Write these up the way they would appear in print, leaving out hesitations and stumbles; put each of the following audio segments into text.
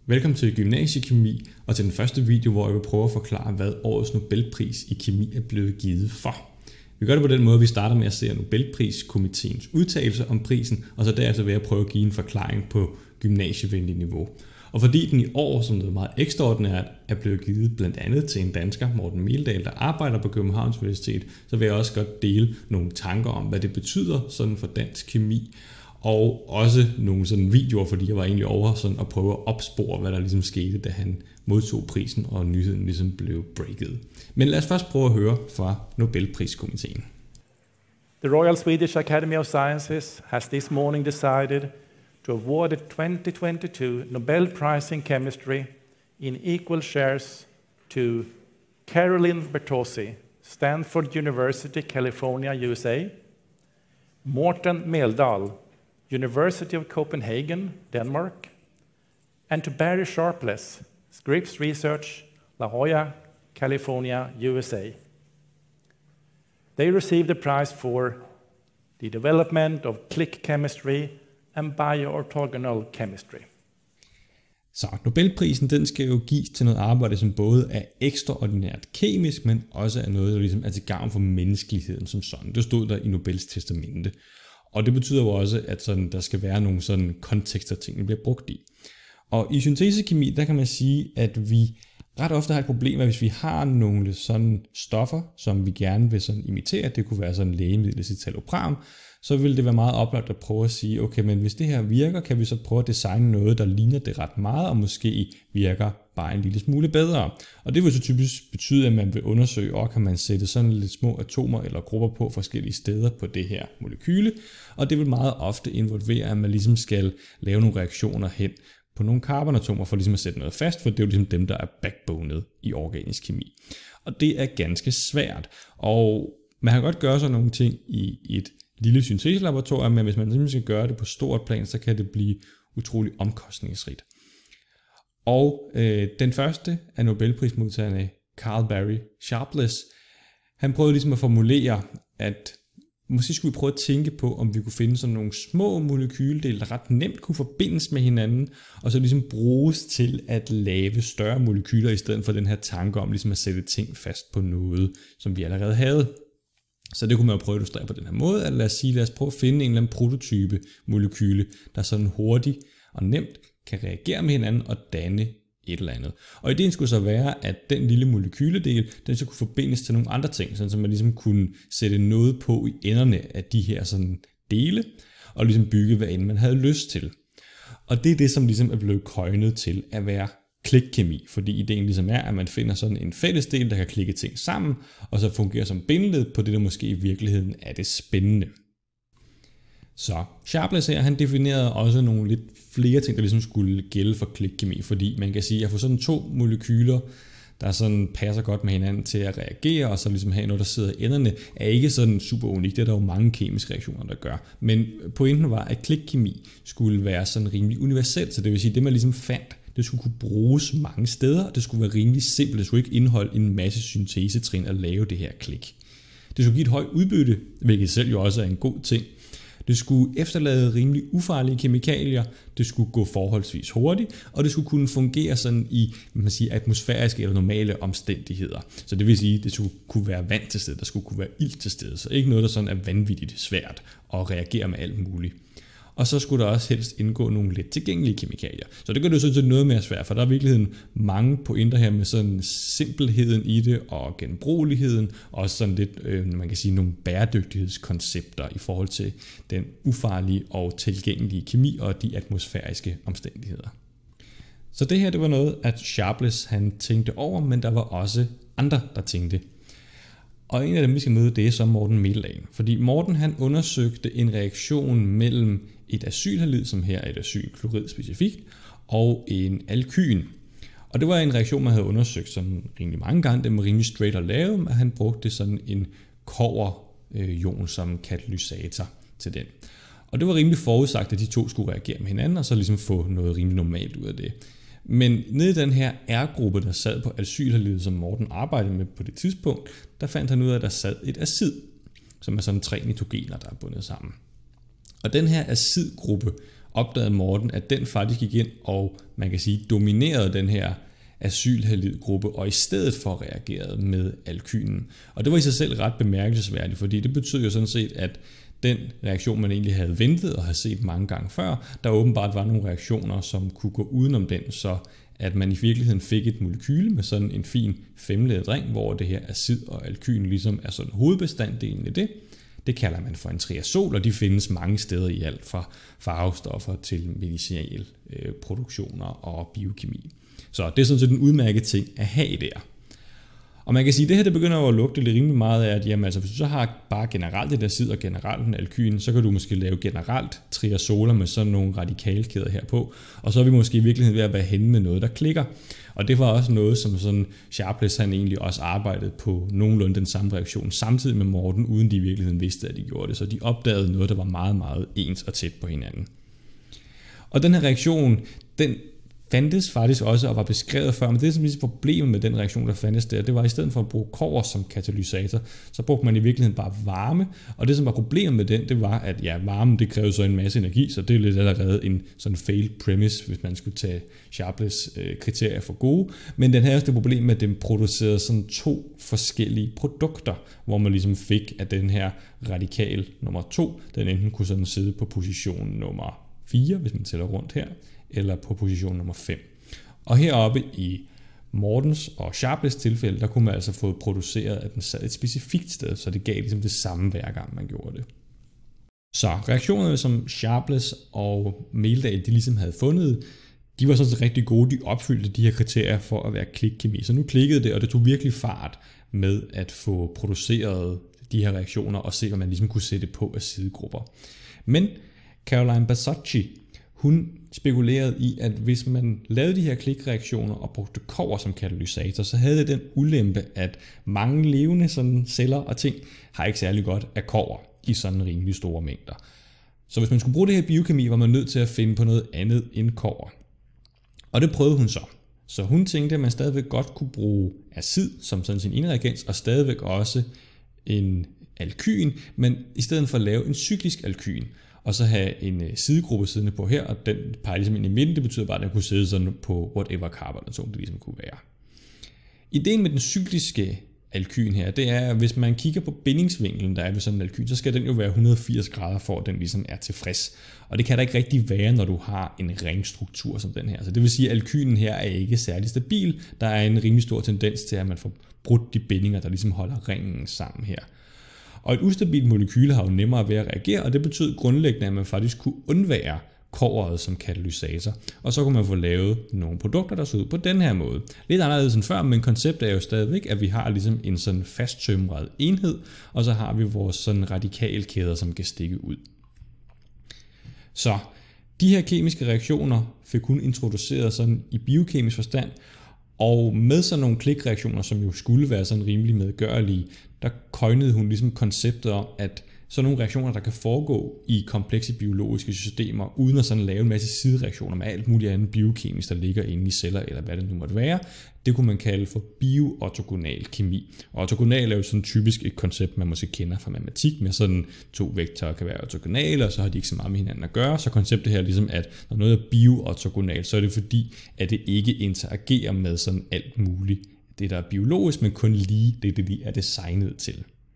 Velkommen til Gymnasiekemi og til den første video, hvor jeg vil prøve at forklare, hvad årets Nobelpris i kemi er blevet givet for. Vi gør det på den måde, at vi starter med at se Nobelpriskomiteens udtalelse om prisen, og så derefter vil jeg prøve at give en forklaring på gymnasievenlig niveau. Og fordi den i år, som noget meget ekstraordinært, er blevet givet blandt andet til en dansker, Morten Meldal, der arbejder på Københavns Universitet, så vil jeg også godt dele nogle tanker om, hvad det betyder sådan for dansk kemi, og også nogle sådan videoer, fordi jeg var egentlig over sådan at prøve at opspore, hvad der ligesom skete, da han modtog prisen, og nyheden ligesom blev breaket. Men lad os først prøve at høre fra Nobelpriskomiteen. The Royal Swedish Academy of Sciences has this morning decided to award the 2022 Nobel Prize in Chemistry in equal shares to Caroline Bertozzi, Stanford University, California, USA, Morten Meldal, University of Copenhagen, Denmark, and to Barry Sharpless, Scripps Research, La Jolla, California, USA. They received the prize for the development of click chemistry and bioorthogonal chemistry. Så Nobelprisen, den skal jo gives til noget arbejde, som både er ekstraordinært kemisk, men også er noget, der ligesom er til gavn for menneskeligheden som sådan. Det stod der i Nobels testamente. Og det betyder jo også, at sådan, der skal være nogle sådan kontekster, tingene bliver brugt i. Og i syntesekemi, der kan man sige, at vi ret ofte har et problem, at hvis vi har nogle sådan stoffer, som vi gerne vil sådan imitere, det kunne være sådan lægemiddel, citalopram, så vil det være meget oplagt at prøve at sige, okay, men hvis det her virker, kan vi så prøve at designe noget, der ligner det ret meget, og måske virker bare en lille smule bedre. Og det vil så typisk betyde, at man vil undersøge, og kan man sætte sådan lidt små atomer eller grupper på forskellige steder på det her molekyle, og det vil meget ofte involvere, at man ligesom skal lave nogle reaktioner hen på nogle carbonatomer for ligesom at sætte noget fast, for det er jo ligesom dem, der er backbonet i organisk kemi. Og det er ganske svært, og man kan godt gøre sådan nogle ting i et lille synteselaboratorium, men hvis man simpelthen skal gøre det på stort plan, så kan det blive utrolig omkostningsrigt. Og den første af Nobelprismodtagerne, Carl Barry Sharpless, han prøvede ligesom at formulere, at måske skulle vi prøve at tænke på, om vi kunne finde sådan nogle små molekyledele, der ret nemt kunne forbindes med hinanden, og så ligesom bruges til at lave større molekyler, i stedet for den her tanke om ligesom at sætte ting fast på noget, som vi allerede havde. Så det kunne man jo prøve at illustrere på den her måde, at lad os prøve at finde en eller anden prototype molekyle, der sådan hurtigt og nemt kan reagere med hinanden og danne et eller andet. Og ideen skulle så være, at den lille molekyledel, den så kunne forbindes til nogle andre ting, sådan så man ligesom kunne sætte noget på i enderne af de her sådan dele, og ligesom bygge, hvad end man havde lyst til. Og det er det, som ligesom er blevet coinet til at være klikkemi, fordi ideen ligesom er, at man finder sådan en fælles del, der kan klikke ting sammen, og så fungerer som bindeled på det, der måske i virkeligheden er det spændende. Så Sharpless her, han definerede også nogle lidt flere ting, der ligesom skulle gælde for klikkemi, fordi man kan sige, at få sådan to molekyler, der sådan passer godt med hinanden til at reagere, og så ligesom have noget, der sidder i enderne, er ikke sådan super unikt. Det er der jo mange kemiske reaktioner, der gør. Men pointen var, at klikkemi skulle være sådan rimelig universelt, så det vil sige, at det man ligesom fandt, det skulle kunne bruges mange steder, og det skulle være rimelig simpelt. Det skulle ikke indeholde en masse syntesetrin at lave det her klik. Det skulle give et højt udbytte, hvilket selv jo også er en god ting. Det skulle efterlade rimelig ufarlige kemikalier, det skulle gå forholdsvis hurtigt, og det skulle kunne fungere sådan i atmosfæriske eller normale omstændigheder. Så det vil sige, at det skulle kunne være vand til stede, der skulle kunne være ilt til stede, så ikke noget, der sådan er vanvittigt svært at reagere med alt muligt. Og så skulle der også helst indgå nogle let tilgængelige kemikalier. Så det gør det jo sådan set noget mere svært, for der er i virkeligheden mange pointer her med sådan simpelheden i det og genbrugeligheden, og også sådan lidt, man kan sige, nogle bæredygtighedskoncepter i forhold til den ufarlige og tilgængelige kemi og de atmosfæriske omstændigheder. Så det her, det var noget, at Sharpless han tænkte over, men der var også andre, der tænkte. Og en af dem, vi skal møde, det er så Morten Meldal. Fordi Morten han undersøgte en reaktion mellem et acylhalid, som her er et acylklorid specifikt, og en alkyn. Og det var en reaktion, man havde undersøgt sådan rimelig mange gange. Den var rimelig straight at lave, men han brugte sådan en kobberjon som katalysator til den. Og det var rimelig forudsagt, at de to skulle reagere med hinanden, og så ligesom få noget rimelig normalt ud af det. Men nede i den her R-gruppe, der sad på acylhalidet, som Morten arbejdede med på det tidspunkt, der fandt han ud af, at der sad et acid, som er sådan 3 nitrogener, der er bundet sammen. Og den her acidgruppe opdagede Morten, at den faktisk gik ind og, man kan sige, dominerede den her acylhalidgruppe, og i stedet for reagerede med alkynen. Og det var i sig selv ret bemærkelsesværdigt, fordi det betød jo sådan set, at den reaktion, man egentlig havde ventet og havde set mange gange før, der åbenbart var nogle reaktioner, som kunne gå udenom den, så at man i virkeligheden fik et molekyle med sådan en fin femleddet ring, hvor det her acid og alkyn ligesom er sådan hovedbestanddelen i det. Det kalder man for en triazol, og de findes mange steder i alt fra farvestoffer til medicinalproduktioner og biokemi. Så det er sådan set en udmærket ting at have der. Og man kan sige, at det her det begynder jo at lugte lidt rimelig meget af, at jamen, altså, hvis du så har bare generelt det acid og generelt en alkyn, så kan du måske lave generelt triazoler med sådan nogle radikalkæder her på, og så er vi måske i virkeligheden ved at være henne med noget, der klikker. Og det var også noget, som sådan Sharpless han egentlig også arbejdede på nogenlunde den samme reaktion, samtidig med Morten, uden de i virkeligheden vidste, at de gjorde det. Så de opdagede noget, der var meget, meget ens og tæt på hinanden. Og den her reaktion, den fandtes faktisk også og var beskrevet før, men det er simpelthen problemet med den reaktion, der fandtes der, det var i stedet for at bruge kobber som katalysator, så brugte man i virkeligheden bare varme, og det som var problemet med den, det var, at ja, varmen det krævede så en masse energi, så det er lidt allerede en sådan failed premise, hvis man skulle tage Sharpless kriterier for gode, men den havde også det problem med, at den producerede sådan 2 forskellige produkter, hvor man ligesom fik, at den her radikal nummer 2, den enten kunne sådan sidde på position nummer 4, hvis man tæller rundt her, eller på position nummer 5. Og heroppe i Mortens og Sharpless tilfælde, der kunne man altså få produceret, at den sad et specifikt sted, så det gav ligesom det samme hver gang man gjorde det. Så reaktionerne, som Sharpless og Meldal de ligesom havde fundet, de var sådan rigtig gode, de opfyldte de her kriterier for at være klikkemi. Så nu klikkede det, og det tog virkelig fart med at få produceret de her reaktioner og se, om man ligesom kunne sætte på af sidegrupper. Men Caroline Basocci, hun spekulerede i, at hvis man lavede de her klikreaktioner og brugte kobber som katalysator, så havde det den ulempe, at mange levende sådan celler og ting har ikke særlig godt af kobber i sådan rimelig store mængder. Så hvis man skulle bruge det her biokemi, var man nødt til at finde på noget andet end kobber. Og det prøvede hun så. Så hun tænkte, at man stadigvæk godt kunne bruge acid som sådan sin indreagens, og stadigvæk også en alkyn, men i stedet for at lave en cyklisk alkyn, og så have en sidegruppe siddende på her, og den peger ligesom ind i midten, det betyder bare, at den kunne sidde sådan på whatever carbonatom det ligesom kunne være. Ideen med den cykliske alkyn her, det er, at hvis man kigger på bindingsvinklen, der er ved sådan en alkyn, så skal den jo være 180 grader for, at den ligesom er tilfreds. Og det kan der ikke rigtig være, når du har en ringstruktur som den her. Så det vil sige, at alkynen her er ikke særlig stabil. Der er en rimelig stor tendens til, at man får brudt de bindinger, der ligesom holder ringen sammen her. Og et ustabilt molekyle har jo nemmere ved at reagere, og det betød grundlæggende, at man faktisk kunne undvære kobberet som katalysator. Og så kunne man få lavet nogle produkter, der så ud på den her måde. Lidt anderledes end før, men konceptet er jo stadigvæk, at vi har ligesom en sådan fasttømret enhed, og så har vi vores sådan radikalkæder, som kan stikke ud. Så de her kemiske reaktioner fik hun introduceret sådan i biokemisk forstand, og med sådan nogle klikreaktioner, som jo skulle være sådan rimelig medgørlige, der coinede hun ligesom konceptet om, at sådan nogle reaktioner, der kan foregå i komplekse biologiske systemer, uden at sådan lave en masse sidereaktioner med alt muligt andet biokemisk, der ligger inde i celler, eller hvad det nu måtte være, det kunne man kalde for bioortogonal kemi. Og ortogonal er jo sådan typisk et koncept, man måske kender fra matematik, med sådan 2 vektorer kan være ortogonale, og så har de ikke så meget med hinanden at gøre. Så konceptet her er ligesom, at når noget er bioortogonal, så er det fordi, at det ikke interagerer med sådan alt muligt. Det der er biologisk, men kun lige det lige er designet til.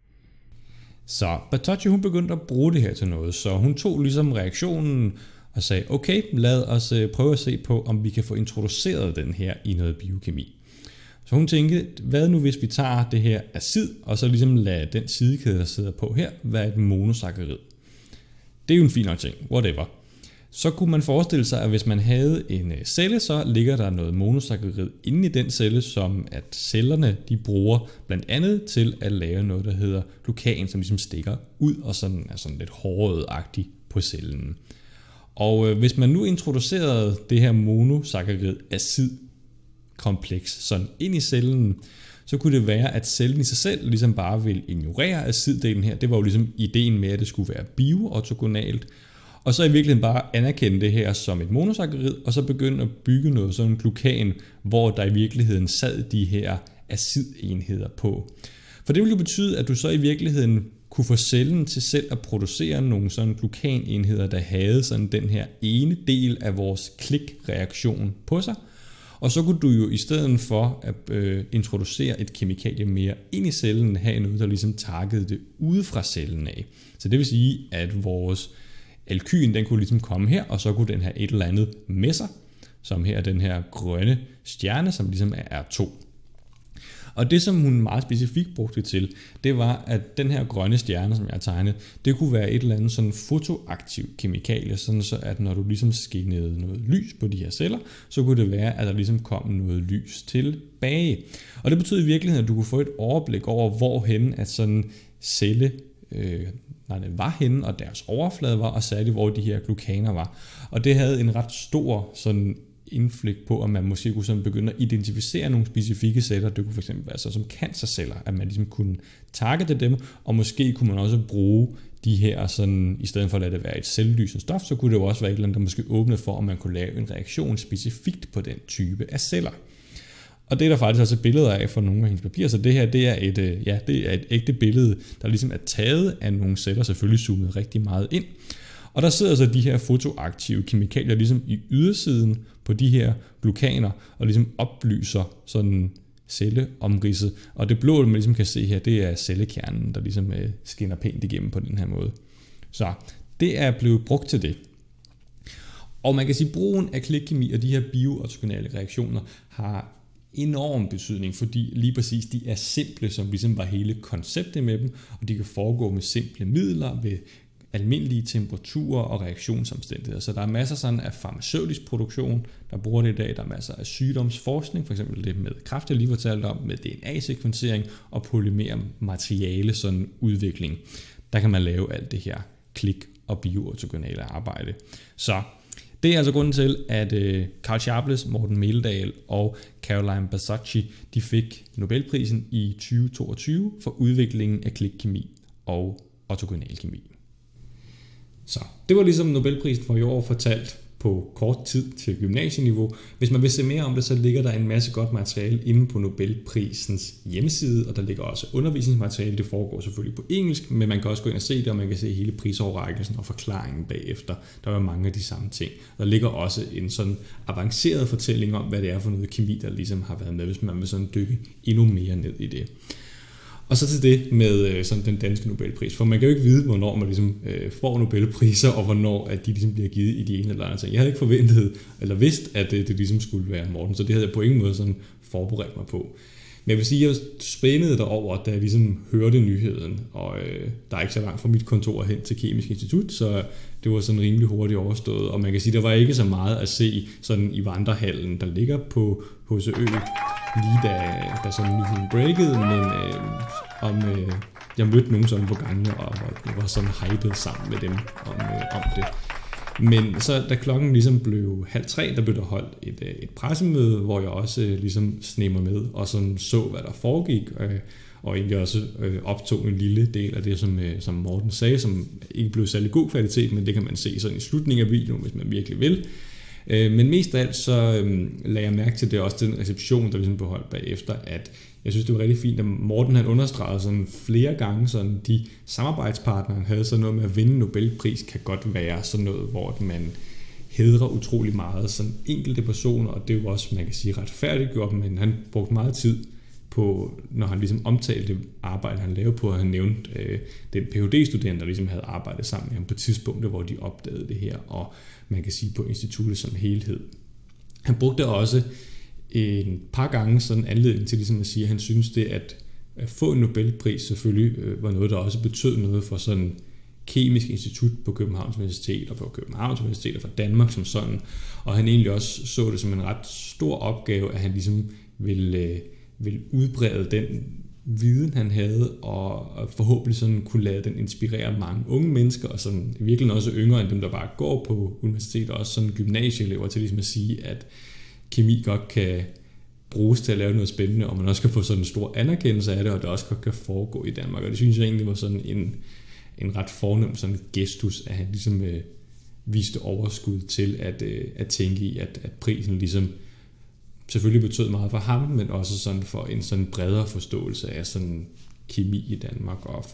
Så Basocci, hun begyndte at bruge det her til noget, så hun tog ligesom reaktionen og sagde, okay, lad os prøve at se på, om vi kan få introduceret den her i noget biokemi. Så hun tænkte, hvad nu hvis vi tager det her acid, og så ligesom lader den sidekæde, der sidder på her, være et monosaccharid. Det er jo en fin nok ting, whatever. Så kunne man forestille sig, at hvis man havde en celle, så ligger der noget monosaccharid inde i den celle, som at cellerne de bruger blandt andet til at lave noget, der hedder glucan, som ligesom stikker ud og sådan er sådan lidt hårdt-agtigt på cellen. Og hvis man nu introducerede det her monosaccharid-acid-kompleks sådan ind i cellen, så kunne det være, at cellen i sig selv ligesom bare vil ignorere aciddelen her. Det var jo ligesom ideen med, at det skulle være bioortogonalt. Og så i virkeligheden bare anerkende det her som et monosaccharid, og så begynde at bygge noget sådan glucan, hvor der i virkeligheden sad de her acidenheder på. For det ville jo betyde, at du så i virkeligheden kunne få cellen til selv at producere nogle sådan glukanenheder, der havde sådan den her ene del af vores klikreaktion på sig. Og så kunne du jo i stedet for at introducere et kemikalie mere ind i cellen, have noget, der ligesom takkede det ude fra cellen af. Så det vil sige, at vores alkyn, den kunne ligesom komme her, og så kunne den have et eller andet med sig, som her den her grønne stjerne, som ligesom er R2. Og det, som hun meget specifikt brugte til, det var, at den her grønne stjerne, som jeg har tegnet, det kunne være et eller andet sådan fotoaktivt kemikalie, sådan så at når du ligesom skinnede noget lys på de her celler, så kunne det være, at der ligesom kom noget lys tilbage. Og det betød i virkeligheden, at du kunne få et overblik over, hvorhen at sådan celle den var henne, og deres overflade var, og særligt hvor de her glukaner var. Og det havde en ret stor sådan indblik på, at man måske kunne sådan begynde at identificere nogle specifikke celler. Det kunne fx være så som cancerceller, at man ligesom kunne targete dem, og måske kunne man også bruge de her sådan, i stedet for at lade det være et cellelysende stof, så kunne det jo også være et eller andet, der måske åbnede for, at man kunne lave en reaktion specifikt på den type af celler. Og det er der faktisk også billeder af for nogle af hendes papirer, så det her det er et ægte billede, der ligesom er taget af nogle celler, selvfølgelig zoomet rigtig meget ind. Og der sidder så de her fotoaktive kemikalier ligesom i ydersiden på de her glukaner, og ligesom oplyser sådan celleomridset. Og det blå, man ligesom kan se her, det er cellekernen, der ligesom skinner pænt igennem på den her måde. Så det er blevet brugt til det. Og man kan sige, at brugen af klikkemi og de her bioortogonale reaktioner har enorm betydning, fordi lige præcis de er simple, som ligesom var hele konceptet med dem, og de kan foregå med simple midler ved almindelige temperaturer og reaktionsomstændigheder. Så der er masser sådan af farmaceutisk produktion, der bruger det i dag. Der er masser af sygdomsforskning, f.eks. det med kræft, jeg lige fortalte om, med DNA-sekvensering og polymermateriale sådan udvikling. Der kan man lave alt det her klik- og bioortogonale arbejde. Så det er altså grunden til, at Carl Sharpless, Morten Meldal og Caroline Basocci, de fik Nobelprisen i 2022 for udviklingen af klikkemi og ortogonalkemi. Så det var ligesom Nobelprisen for i år fortalt på kort tid til gymnasieniveau. Hvis man vil se mere om det, så ligger der en masse godt materiale inde på Nobelprisens hjemmeside, og der ligger også undervisningsmateriale. Det foregår selvfølgelig på engelsk, men man kan også gå ind og se det, og man kan se hele prisoverrækkelsen og forklaringen bagefter. Der er mange af de samme ting. Der ligger også en sådan avanceret fortælling om, hvad det er for noget kemi, der ligesom har været med, hvis man vil sådan dykke endnu mere ned i det. Og så til det med sådan den danske Nobelpris, for man kan jo ikke vide, hvornår man ligesom får Nobelpriser, og hvornår at de ligesom bliver givet i de ene eller andre ting. Jeg havde ikke forventet, eller vidst, at det ligesom skulle være Morten, så det havde jeg på ingen måde sådan forberedt mig på. Men jeg vil sige, at jeg spændede derover, da jeg ligesom hørte nyheden, og der er ikke så langt fra mit kontor hen til Kemisk Institut, så det var sådan rimelig hurtigt overstået. Og man kan sige, at der var ikke så meget at se sådan i vandrehallen, der ligger på HCØ, lige da sådan nyheden breakede, men jeg mødte nogen sådan på gangene, og jeg var sådan hyped sammen med dem om det. Men så da klokken ligesom blev 2:30, der blev der holdt et pressemøde, hvor jeg også ligesom sneg mig med og sådan så, hvad der foregik, og egentlig også optog en lille del af det, som Morten sagde, som ikke blev særlig god kvalitet, men det kan man se sådan i slutningen af videoen, hvis man virkelig vil. Men mest af alt så lagde jeg mærke til det også den reception, der ligesom blev holdt bagefter, at jeg synes, det var rigtig fint, at Morten han understregede sådan flere gange, sådan de samarbejdspartnere, han havde sådan noget med at vinde Nobelpris, kan godt være sådan noget, hvor man hædrer utrolig meget sådan enkelte personer, og det er jo også, man kan sige, retfærdiggjort, men han brugte meget tid på, når han ligesom omtalte det arbejde, han lavede på, at han nævnte den Ph.D.-student, der ligesom havde arbejdet sammen med ham på tidspunktet, hvor de opdagede det her, og man kan sige på instituttet som helhed. Han brugte også en par gange sådan anledning til ligesom at sige, at han synes det, at få en Nobelpris selvfølgelig var noget, der også betød noget for sådan Kemisk Institut på Københavns Universitet og på Københavns Universitet og for Danmark som sådan, og han egentlig også så det som en ret stor opgave, at han ligesom ville udbrede den viden, han havde, og forhåbentlig sådan kunne lade den inspirere mange unge mennesker, og sådan virkelig også yngre end dem, der bare går på universitet, og også sådan gymnasieelever, til ligesom at sige, at kemi godt kan bruges til at lave noget spændende, og man også kan få sådan en stor anerkendelse af det, og det også godt kan foregå i Danmark. Og det synes jeg egentlig var sådan en ret fornem sådan gestus, at han ligesom viste overskud til at tænke i, at prisen ligesom selvfølgelig betød meget for ham, men også sådan for en sådan bredere forståelse af sådan kemi i Danmark, og for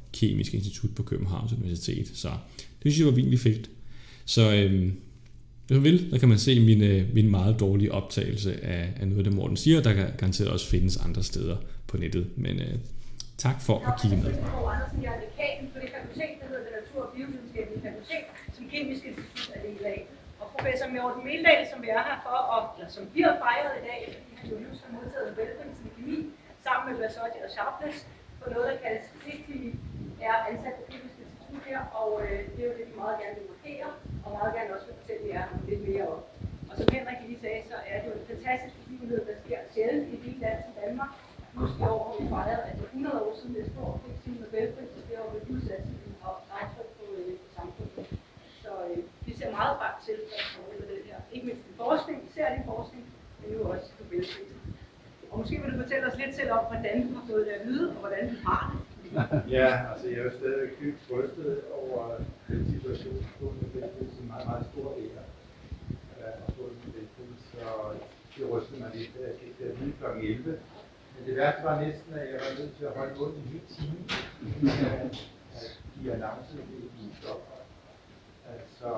Kemisk Institut på Københavns Universitet. Så det synes jeg var virkelig fedt. Så hvis man vil, der kan man se min meget dårlige optagelse af noget, det Morten siger. Der kan garanteret også findes andre steder på nettet. Men tak for at kigge med. Jeg er dekan på det fakultet, der hedder Natur- og Biovidenskabelige Fakultet, som Kemisk Institut er del af. Og professor Morten Meldal, som vi er her for, som vi har fejret i dag, fordi han jo just har modtaget Nobelprisen i kemi, sammen med Bersotti og Sharpless, på noget, der kaldes sigtige, er ansat på Kemisk Institut her, og det er jo det, vi meget gerne vil markere, og meget gerne også vil fortælle jer lidt mere om. Og som Henrik lige sagde, så er det jo en fantastisk begivenhed, der sker sjældent i et lille land som Danmark. Just i år har vi fejret, at det er 100 år siden, det står fik sin Nobelpris, og det har jo udsat sin aftryk på samfundet. Så vi ser meget frem til at komme ud af det her. Ikke mindst i forskning, især i forskning, men nu også i Nobelprisen. Og måske vil du fortælle os lidt selv om, hvordan du har fået det at vide, og hvordan du har det. Ja, altså jeg er jo stadig dybt rystet over den situation, på Nobelprisen, som meget, meget stor ære at få Nobelprisen, så det rystede mig lidt, at jeg fik det at vide kl. 11. Men det værste var næsten, at jeg var nødt til at holde munden en hel time, at de annoncede det i Stockholm. Altså,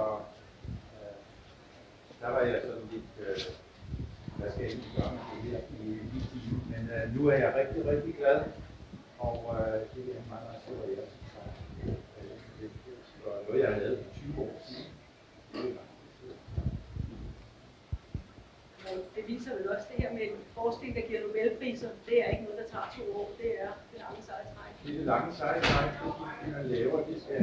der var jeg sådan lidt, hvad skal jeg egentlig gøre med det her i en time. Men nu er jeg rigtig, rigtig glad, og det er en meget, meget stor ære, og noget, jeg har lavet for 20 år siden. Det viser vel også det her med forskning, der giver Nobelpriser. Det er ikke noget, der tager 2 år. Det er det lange seje træk. Det er det lange seje træk, fordi man laver, det skal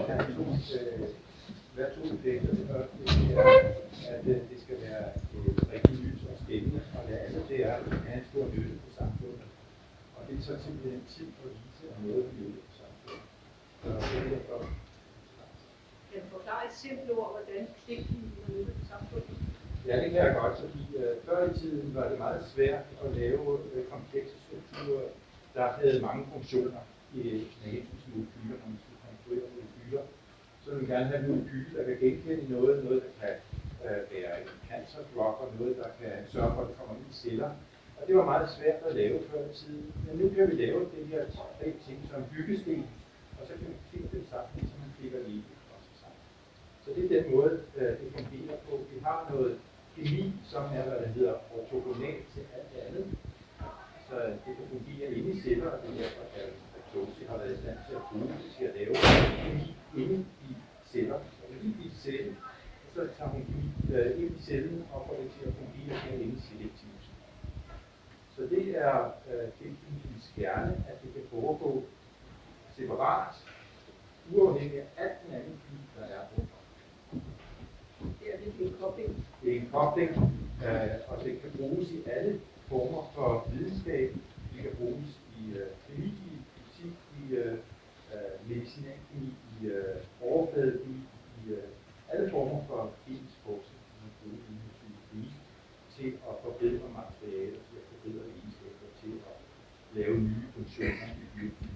være 2 effekter. Det første er, at det skal være rigtig lys og spændende, og det andet det er, at det har en stor nytte på samfundet. Og det tager simpelthen tid at vise, at noget er nytte på samfundet. Så det er derfor. Kan du forklare et simpelt ord, hvordan pligten er nytte på samfundet? Ja, det kan jeg godt, fordi før i tiden var det meget svært at lave komplekse strukturer, der havde mange funktioner i med hensyn til molekyler, når man skulle konstruere molekyler. Så vil man gerne have en molekyl, der kan genkende noget der kan være en cancerdrug, og noget, der kan sørge for, at det kommer ind i celler. Og det var meget svært at lave før i tiden. Men nu kan vi lave det her 3 ting som byggesten, og så kan vi klikke dem sammen, så man klikker lige sammen. Så det er den måde, det fungerer på. Vi har noget kemi, som er, hvad der hedder ortogonal til alt det andet. Så det kan fungere inde i celler, og det er derfor, at Tosi har været i stand til at bruge det til at lave kemi inde i celler. Så lige i cellen, så tager hun kemi ind i cellen og får det til at fungere herinde selektivt. Så det er tilknytningens kerne, at det kan foregå separat, uafhængig af alt den anden kemi, der er på. Det er virkelig en kobling. Det er en kobling, og det kan bruges i alle former for videnskab. Det kan bruges i kemi, i fysik, i medicinalkemi, i overfladekemi, i alle former for kemisk forskning, som man bruger i kemi, til at forbedre materialer, til at forbedre egenskaber, til at lave nye funktioner i biologi.